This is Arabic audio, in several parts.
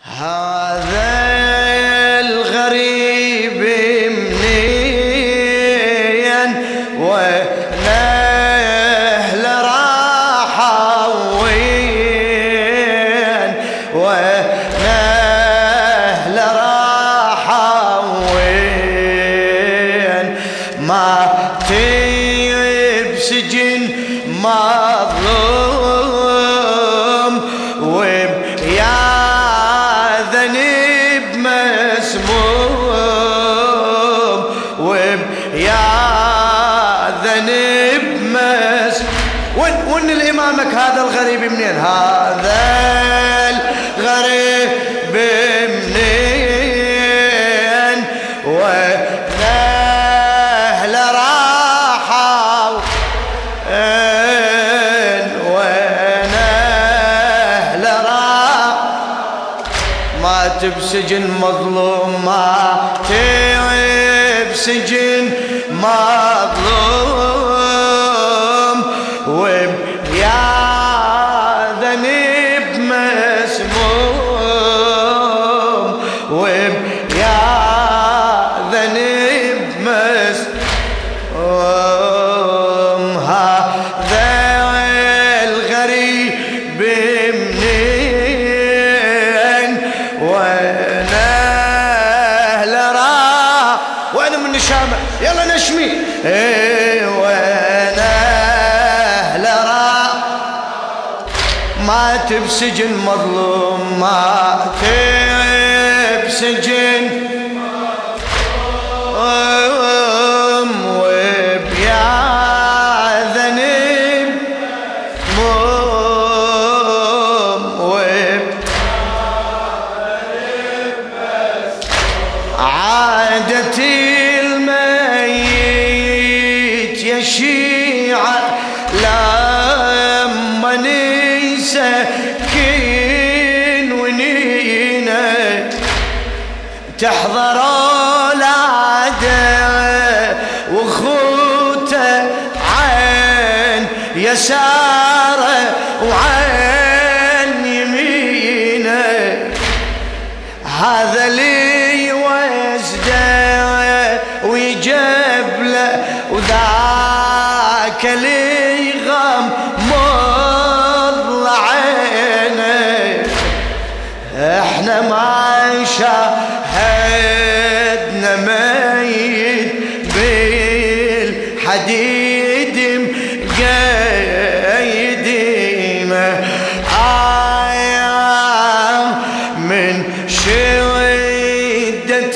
هذا الغريب منين ونهل راحة وين ونهل راحة وين ما بسجن مظلوم ويا ذنب مسموم ويا ذنب وين الإمامك هذا الغريب منين هذا الغريب منين ونهل راحة ونهل راحة ما تبسجن مظلوم ما تبسجن مظلوم ويا ذنب مسموم ويا ذنب مسموم هذا الغريب منين ونهل راح وانا من نشامه يلا نشمي ونهل راح ما تبسجن مظلوم ما تبسجن وبيا ذنب عادتي الميت يشيع لما نسكن ونينا تحضروا العادة وخوته عين يساره وعين يمينه هذا لي وزده ويجبله وذاك لي غمض عينه احنا ما شاهدنا ميت بالحديد مقيدينه من شدة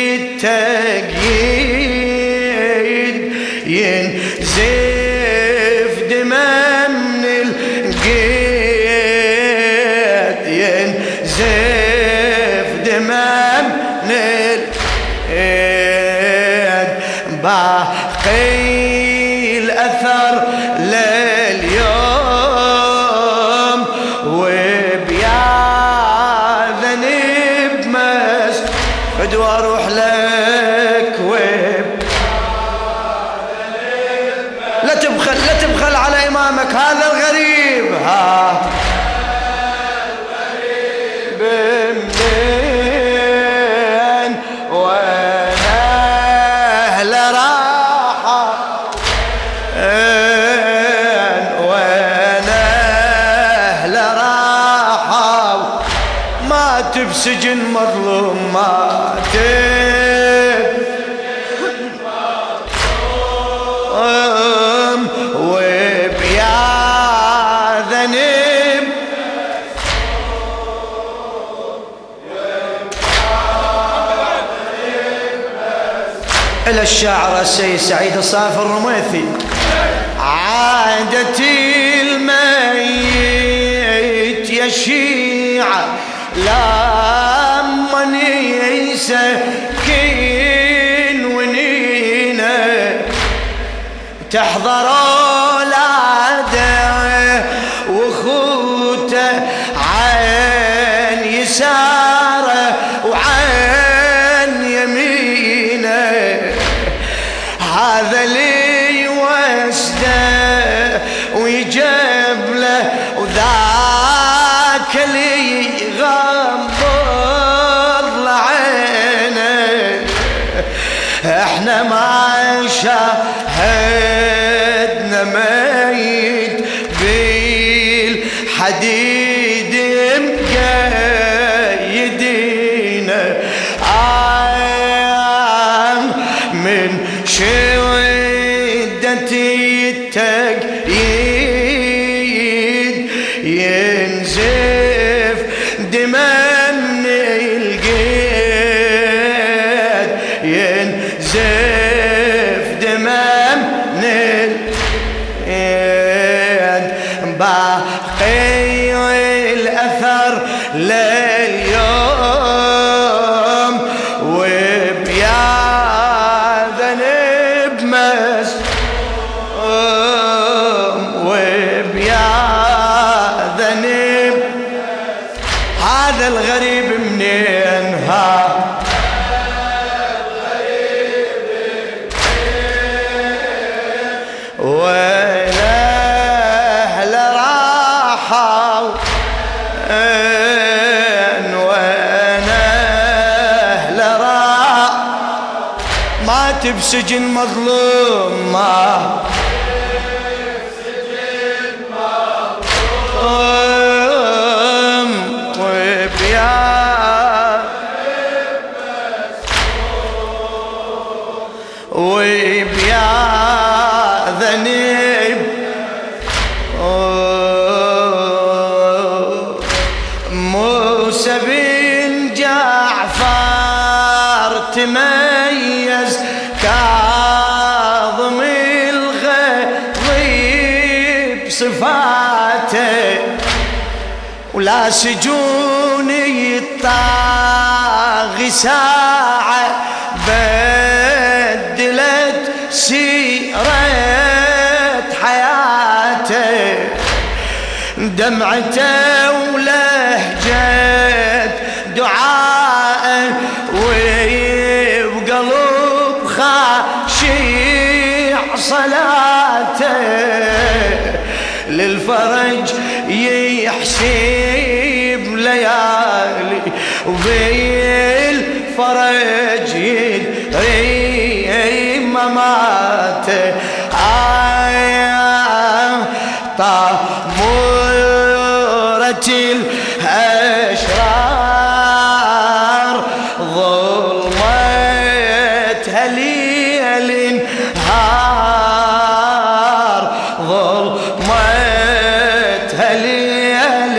التقييد ينزف دماء من القيد ينزف دماء من القيد باقي الأثر لليوم وبيا ذنب بدو اروح لك لا تبخل على امامك هذا الغريب ها منين ونهل راحة ونهل راحة ما تبسجن مظلوم ما وبيا ذنب إلى الشاعر السيد سعيد الصافي الرميثي عادتي الميت يشيع لما يسكن ونينا تحضروا العادة وخوته عين يساره وعين يمينه هذا لي وسده ويجيب له وذاك لي غمض قيدينا من شدة التقييد ينزف دماء من القيد ينزف دماء من القيد باقي الأثر لليوم وبيا ذنب مسموم وبيا ذنب هذا الغريب منين وين أهل راحوا وين أهل راح مات بسجن مظلوم مات بسجن مظلوم وبيا وبيا ذنب موسى بن جعفر تميز كاظم الغيظ بصفاته ولا سجون يطاغي ساعة بدلت سيرة حياته دمعته ولهجة دعاءه وبقلب خاشع صلاته للفرج يحسب ليالي وبالفرج يدري مماته طامورة الأشرار ظلمتها ليل نهار ظلمتها ليل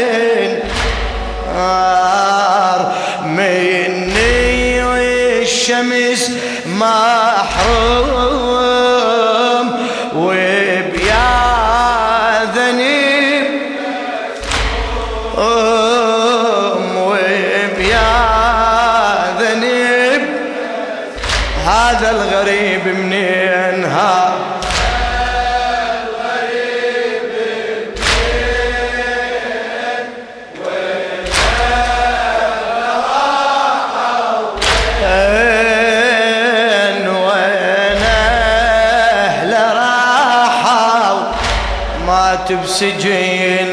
نهار مني والشمس محروم وبيا ذنب وبيا ذنب هذا الغريب منين مات بسجن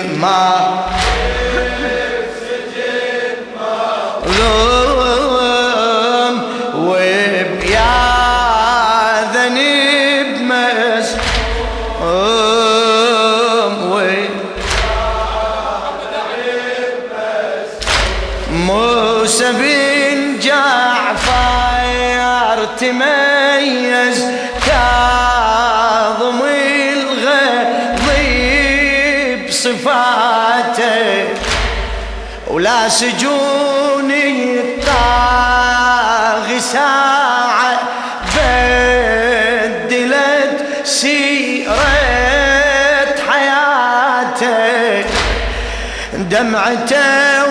مظلوم وبيا ذنب مسموم موسى بن جعفر تميز كاظم صفاته ولا سجون يطاغي ساعة بدلت سيرة حياته دمعته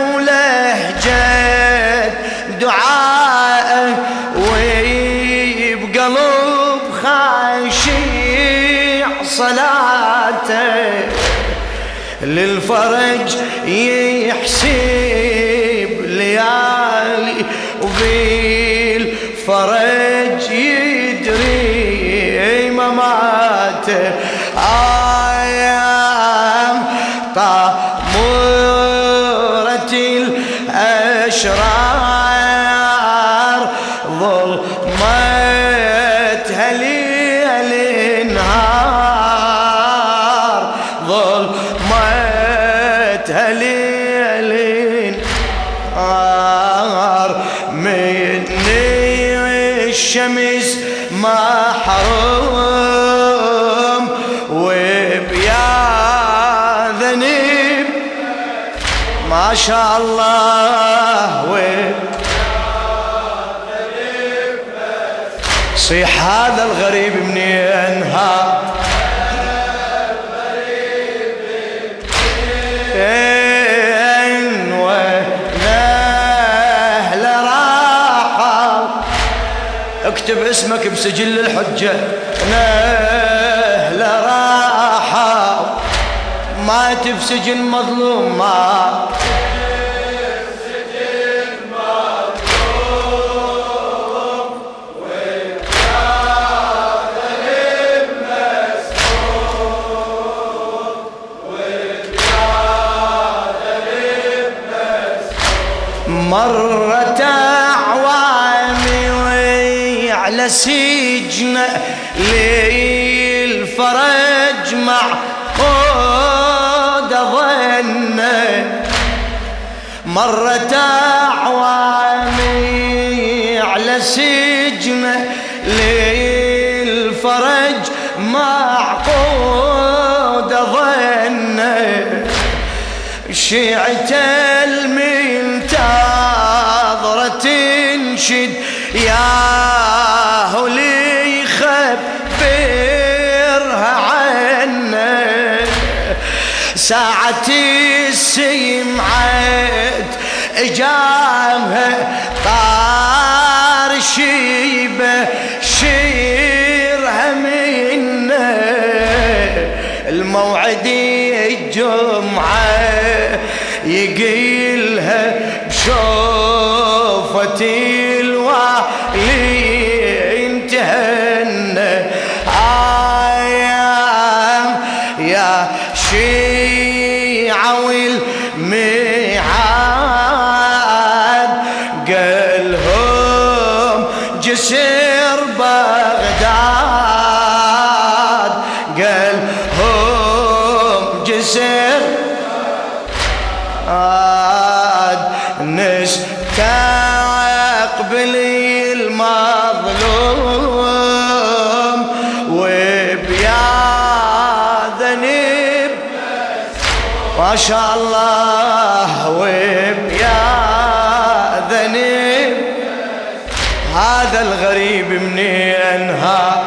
ولهجة دعاءه وبقلب خاشع صلاته للفرج يحسب ليالي وبالفرج يدري مماته طامورة الأشرار ظلمتها ليل نهار ظلمتها ليل مني الشمس ما حرم وبيا ذنب ما شاء الله صيح هذا الغريب منين ها اكتب اسمك بسجل الحجة. نهل راحة ما تفسجن مظلوم ما تفسجن مظلوم وبياض المسموم وبياض المسموم مرت على سجن للفرج معقود ظن مرت أعوامي على سجن للفرج معقود ظن شيعة المنتظرة تنشد ياهو لي خبرها عنه ساعة السمعت اجابها طار شيبه شيرها منه الموعد الجمعة يقيلها بشوفتي الوالي انتهن يا شيعة والميعاد قالهم جسر بغداد قالهم جسر نستقبل المظلوم وبيا ذنب ما شاء الله وبيا ذنب هذا الغريب منين ها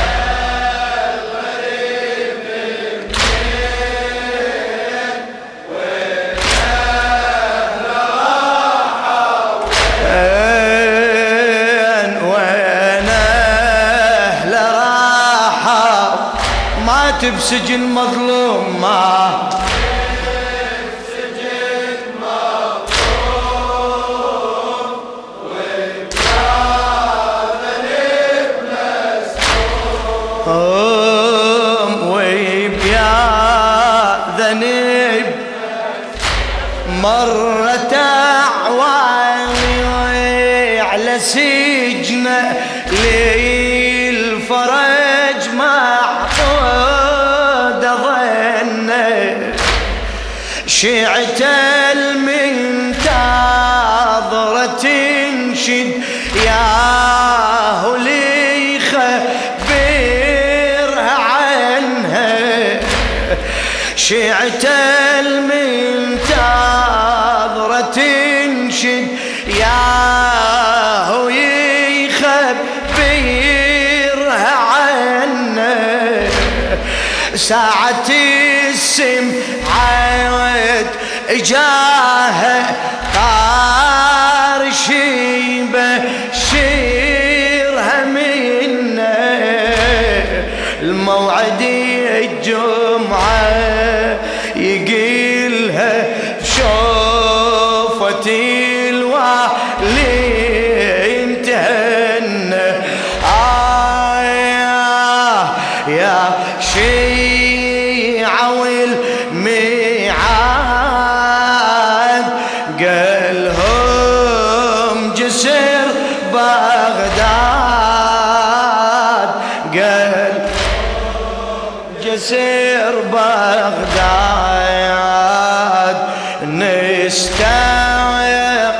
بسجن مظلوم ما بسجن مظلوم وبياض المسموم وبياض ذنب مرت أعوامي على سجن للفرج شيعة المنتظرة تنشد ياهو لي خبرها عنها شيعة المنتظرة تنشد ياهو يخبرها عنها ساعة السمعت اجاها طار شيبه شيرها منه الموعد الجمعة يقيلها شوفتي الوالي انتهن يا شيعة والميعاد قالهم جسر بغداد قال جسر بغداد نستقبل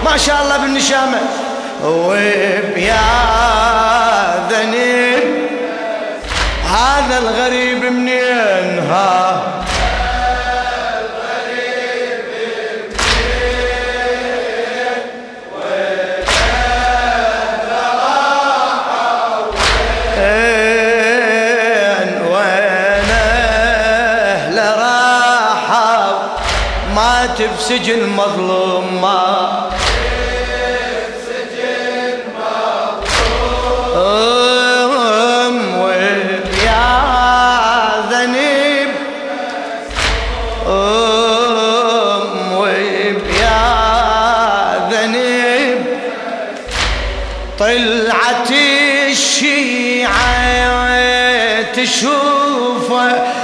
ما شاء الله بالنشامة. وبيا ذنب هذا الغريب منين ها؟ بسجن مظلوم ما بسجن مظلوم ويا ذنب ويا ذنب طلعت الشيعة تشوفه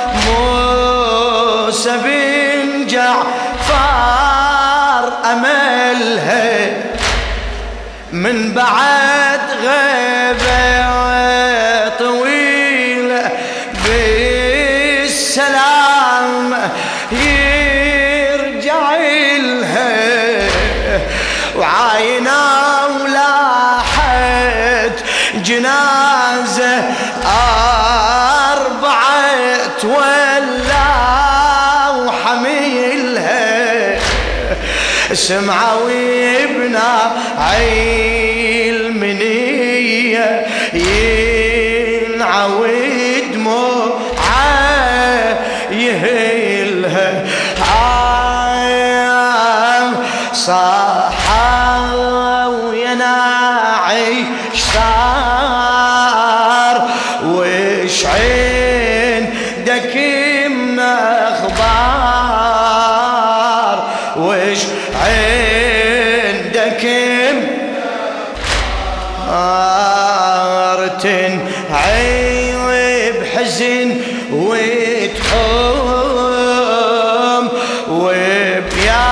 موسى بن جعفر أملها من بعد غيبة طويلة بالسلام يرجع لها وعاينا ولاحت جنازة أربعة ولا وحميلها سمعوا ابنا عيل منية ينعود دموعه يهيلها صاحا ويا ناعي صار وش عندك من اخبار وش عندك تنعي بحزن وتحوم وبيا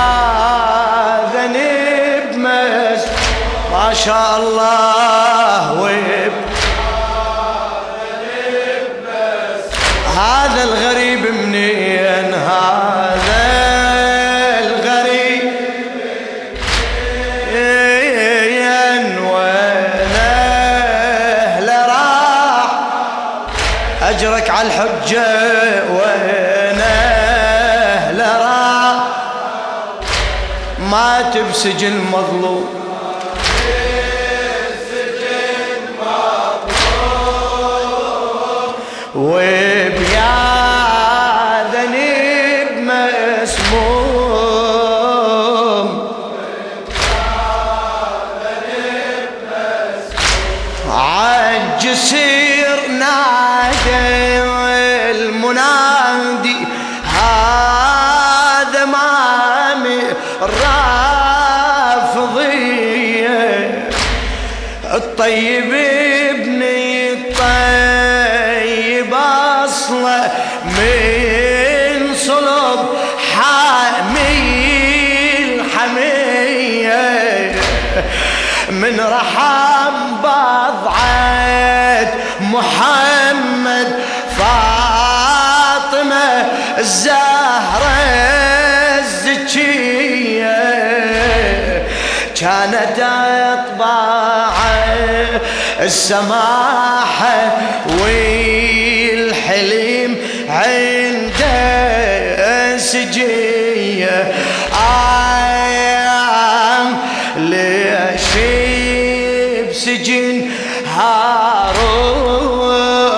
ذنب مس ما شاء الله هذا الغريب منين هذا الغريب وين اهله راح اجرك على الحجه وين اهله راح مات بسجن مظلوم وبيا ذنب مسموم عالجسير نادى المنادي هذا مامي الرافضية الطيب ابني الطيب أصله من صلب حامي الحمية من رحم بضعة محمد فاطمة الزهرة الزكية كانت أطباعه السماحة والحليم عنده سجية ليش بسجن هارون